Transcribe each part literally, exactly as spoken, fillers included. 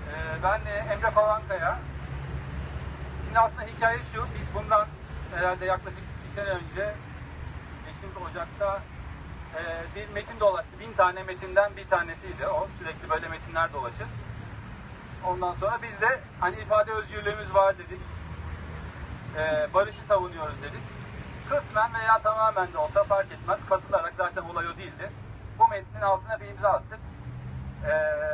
Ee, ben e, Emre Palankaya. Şimdi aslında hikaye şu, biz bundan herhalde yaklaşık bir sene önce beşinci Ocak'ta e, bir metin dolaştı. Bin tane metinden bir tanesiydi o. Sürekli böyle metinler dolaşır. Ondan sonra biz de hani ifade özgürlüğümüz var dedik. E, barışı savunuyoruz dedik. Kısmen veya tamamen de olsa fark etmez. Katılarak, zaten olay o değildi. Bu metnin altına bir imza attık. E,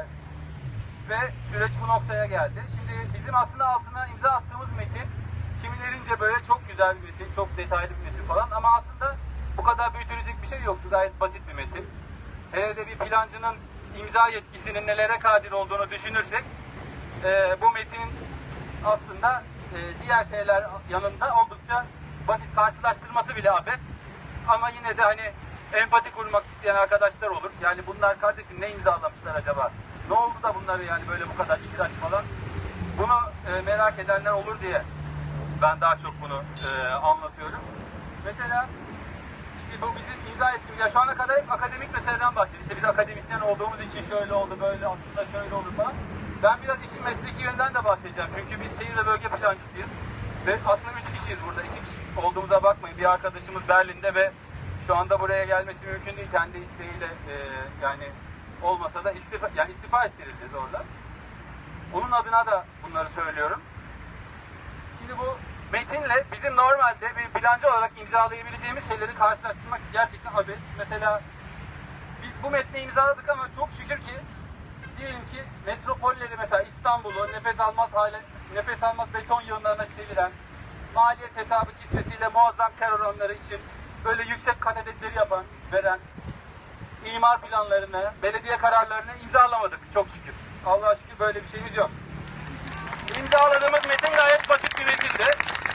ve süreç bu noktaya geldi. Şimdi bizim aslında altına imza attığımız metin kimilerince böyle çok güzel bir metin, çok detaylı bir metin falan, ama aslında bu kadar büyütülecek bir şey yoktu. Gayet basit bir metin. Hele de bir plancının imza yetkisinin nelere kadir olduğunu düşünürsek e, bu metinin aslında e, diğer şeyler yanında oldukça basit, karşılaştırması bile abes. Ama yine de hani empati kurmak isteyen arkadaşlar olur. Yani bunlar kardeşim ne imzalamışlar acaba? Ne oldu da bunları yani böyle bu kadar ihraç falan? Bunu e, merak edenler olur diye ben daha çok bunu e, anlatıyorum. Mesela işte bu bizim imza ettiğimiz, ya şu ana kadar hep akademik meseleden bahsediyoruz. İşte biz akademisyen olduğumuz için şöyle oldu, böyle aslında şöyle oldu falan. Ben biraz işin mesleki yönden de bahsedeceğim. Çünkü biz şehir ve bölge plancısıyız. Ve aslında üç kişiyiz burada. İki kişi olduğumuza bakmayın. Bir arkadaşımız Berlin'de ve şu anda buraya gelmesi mümkün değil. Kendi isteğiyle e, yani olmasa da istifa, yani istifa ettirileceğiz orada. Onun adına da bunları söylüyorum. Şimdi bu metinle bizim normalde bir plancı olarak imzalayabileceğimiz şeyleri karşılaştırmak gerçekten abes. Mesela biz bu metni imzaladık ama çok şükür ki diyelim ki metropolleri, mesela İstanbul'u nefes almaz hale, nefes almaz beton yığınlarına çeviren, maliyet hesabı kisvesiyle muazzam kar oranları için böyle yüksek kat hedefleri yapan, veren imar planlarını, belediye kararlarını imzalamadık çok şükür. Allah'a şükür böyle bir şeyimiz yok. İmzaladığımız metin gayet basit bir metindi.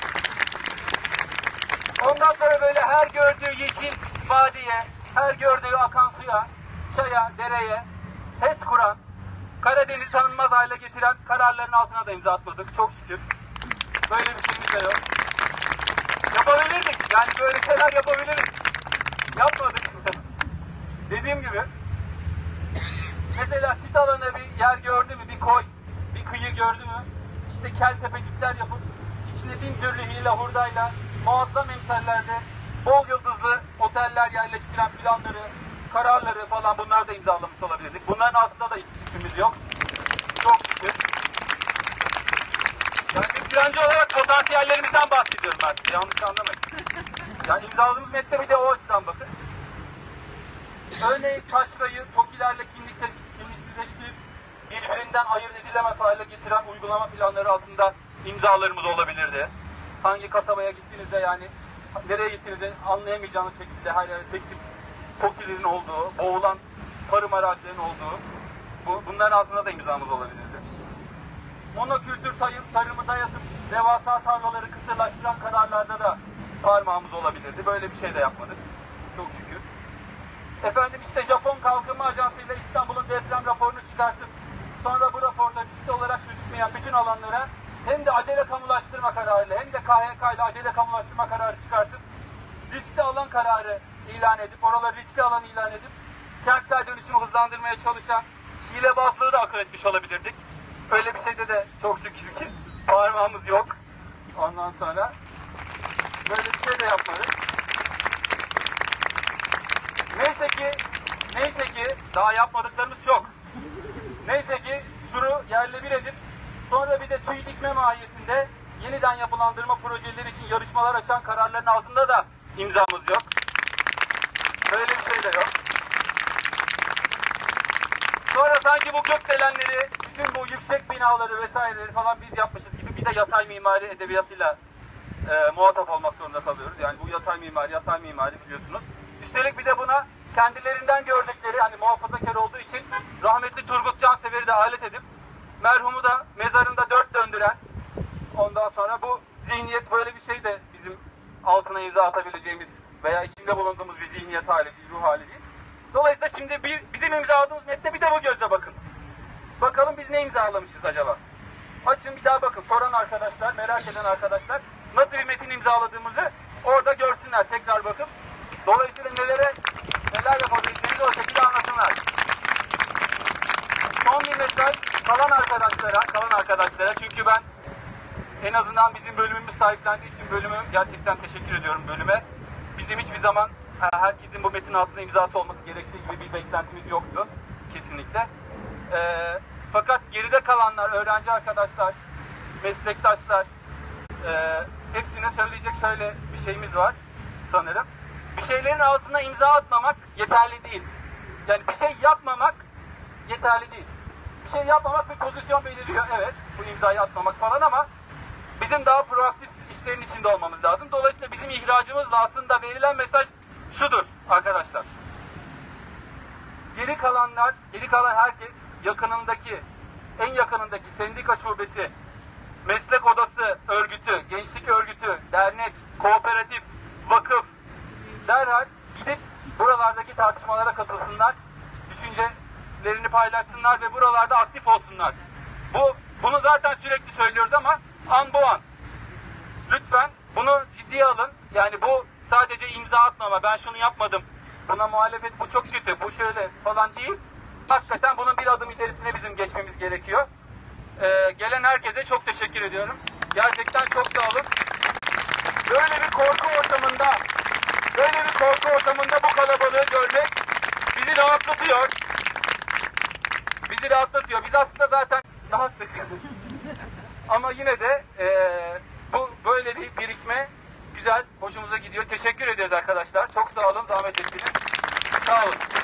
Ondan sonra böyle her gördüğü yeşil vadiye, her gördüğü akan suya, çaya, dereye HES kuran, Karadeniz'i tanınmaz hale getiren kararların altına da imza atmadık çok şükür. Böyle bir şeyimiz de yok. Yapabilirdik. Yani böyle şeyler yapabiliriz. Yapmadık. Dediğim gibi mesela sit alanı bir yer gördü mü, bir koy, bir kıyı gördü mü, işte kel tepecikler yapıp içine bin türlü hile hurdayla muazzam emsallerde bol yıldızlı oteller yerleştiren planları, kararları falan, bunlar da imzalamış olabilirdik. Bunların altında da işimiz yok. Çok şükür. Yani bir plancı olarak potansiyellerimizden bahsediyorum ben size. Yanlış anlamayın. Yani imzaladığımız metne bir de o açıdan bakın. Örneğin taşrayı TOKİ'lerle kimliksizleştirip birbirinden ayırt edilemez hale getiren uygulama planları altında imzalarımız olabilirdi. Hangi kasabaya gittiğinizde, yani nereye gittiğinizde anlayamayacağınız şekilde her yerde tek tip TOKİ'lerin olduğu, boğulan tarım arazilerinin olduğu, bu, bunların altında da imzamız olabilirdi. Monokültür tarımı dayatıp devasa tarlaları kısırlaştıran kararlarda da parmağımız olabilirdi. Böyle bir şey de yapmadık. Çok şükür. Efendim işte Japon Kalkınma Ajansı ile İstanbul'un deprem raporunu çıkartıp sonra bu raporda riskli olarak gözükmeyen bütün alanlara hem de acele kamulaştırma kararıyla hem de K H K ile acele kamulaştırma kararı çıkartıp riskli alan kararı ilan edip, oraları riskli alan ilan edip kentsel dönüşümü hızlandırmaya çalışan hilebazlığı da akıl etmiş olabilirdik. Öyle bir şeyde de çok şükür ki parmağımız yok. Ondan sonra böyle bir şey de yapmadık. Neyse ki, neyse ki daha yapmadıklarımız çok. Neyse ki suru yerle bir edip sonra bir de tüy dikme mahiyetinde yeniden yapılandırma projeleri için yarışmalar açan kararların altında da imzamız yok. Böyle bir şey de yok. Sonra sanki bu gökdelenleri, bütün bu yüksek binaları vesaireleri falan biz yapmışız gibi bir de yatay mimari edebiyatıyla e, muhatap olmak zorunda kalıyoruz. Yani bu yatay mimari, yatay mimari biliyorsunuz. Üstelik bir de buna kendilerinden gördükleri, hani muhafazakar olduğu için rahmetli Turgut Cansever'i de alet edip merhumu da mezarında dört döndüren, ondan sonra bu zihniyet, böyle bir şey de bizim altına imza atabileceğimiz veya içinde bulunduğumuz bir zihniyet hali değil, ruh hali değil. Dolayısıyla şimdi bir, bizim imzaladığımız metne bir de bu gözle bakın. Bakalım biz ne imzalamışız acaba? Açın bir daha bakın. Soran arkadaşlar, merak eden arkadaşlar nasıl bir metin imzaladığımızı orada görsünler, tekrar bakıp. Dolayısıyla nelere, neler yapabileceğimizi o şekilde anlatınlar. Son bir mesaj kalan arkadaşlara. arkadaşlara. Çünkü ben en azından bizim bölümümüz sahiplendiği için bölümü gerçekten teşekkür ediyorum bölüme. Bizim hiçbir zaman herkesin bu metin altında imzası olması gerektiği gibi bir beklentimiz yoktu. Kesinlikle. Ee, fakat geride kalanlar, öğrenci arkadaşlar, meslektaşlar, e, hepsine söyleyecek şöyle bir şeyimiz var sanırım. Bir şeylerin altına imza atmamak yeterli değil. Yani bir şey yapmamak yeterli değil. Bir şey yapmamak bir pozisyon belirliyor, evet, bu imzayı atmamak falan, ama bizim daha proaktif işlerin içinde olmamız lazım. Dolayısıyla bizim ihracımızla aslında verilen mesaj şudur arkadaşlar. Geri kalanlar, geri kalan herkes yakınındaki, en yakınındaki sendika şubesi, meslek odası örgütü, gençlik örgütü, dernek, kooperatif, vakıf derhal gidip buralardaki tartışmalara katılsınlar, düşüncelerini paylaşsınlar ve buralarda aktif olsunlar. Bu, bunu zaten sürekli söylüyoruz ama an bu an. Lütfen bunu ciddiye alın. Yani bu sadece imza atmama, ben şunu yapmadım, buna muhalefet, bu çok kötü, bu şöyle falan değil. Hakikaten bunun bir adım ilerisine bizim geçmemiz gerekiyor. Ee, gelen herkese çok teşekkür ediyorum. Gerçekten çok sağ olun. Böyle bir korku ortamında, böyle bir korku ortamında bu kalabalığı görmek bizi rahatlatıyor. Bizi rahatlatıyor. Biz aslında zaten rahattık. Ama yine de e, bu böyle bir birikme güzel, hoşumuza gidiyor. Teşekkür ediyoruz arkadaşlar. Çok sağ olun, zahmet ettiniz. Sağ olun.